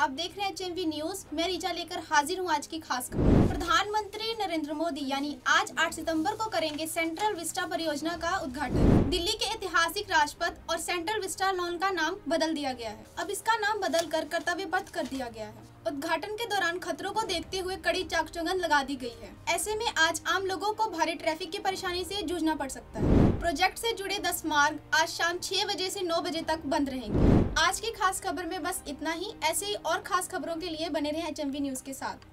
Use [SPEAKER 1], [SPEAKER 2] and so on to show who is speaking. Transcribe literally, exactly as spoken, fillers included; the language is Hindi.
[SPEAKER 1] आप देख रहे हैं एचएमवी न्यूज। मैं रीचा लेकर हाजिर हूं आज की खास खबर। प्रधानमंत्री नरेंद्र मोदी यानी आज आठ सितंबर को करेंगे सेंट्रल विस्टा परियोजना का उद्घाटन। दिल्ली के ऐतिहासिक राजपथ और सेंट्रल विस्टा लॉन का नाम बदल दिया गया है। अब इसका नाम बदल कर कर्तव्य पथ कर दिया गया है। उद्घाटन के दौरान खतरों को देखते हुए कड़ी चाक चौबंद लगा दी गई है। ऐसे में आज आम लोगों को भारी ट्रैफिक की परेशानी से जूझना पड़ सकता है। प्रोजेक्ट से जुड़े दस मार्ग आज शाम छह बजे से नौ बजे तक बंद रहेंगे। आज की खास खबर में बस इतना ही। ऐसे ही और खास खबरों के लिए बने रहें एचएमवी न्यूज के साथ।